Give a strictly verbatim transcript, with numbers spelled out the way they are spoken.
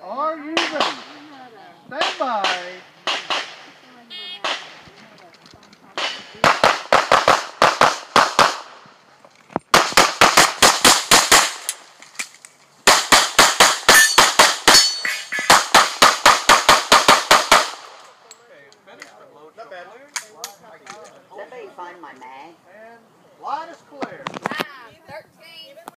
are even. Stand by. Not bad. Somebody find my mag. And line is clear. Ah, thirteen.